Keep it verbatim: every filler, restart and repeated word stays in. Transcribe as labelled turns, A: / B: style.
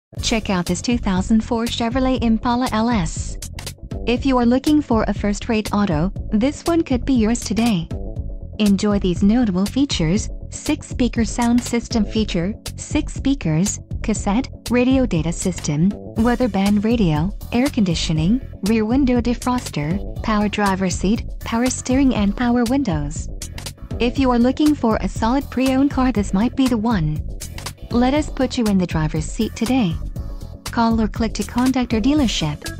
A: Check out this two thousand four Chevrolet Impala L S. If you are looking for a first-rate auto, this one could be yours today. Enjoy these notable features: six-speaker sound system feature, six speakers, cassette, radio data system, weather band radio, air conditioning, rear window defroster, power driver seat, power steering and power windows. If you are looking for a solid pre-owned car, this might be the one. Let us put you in the driver's seat today. Call or click to contact our dealership.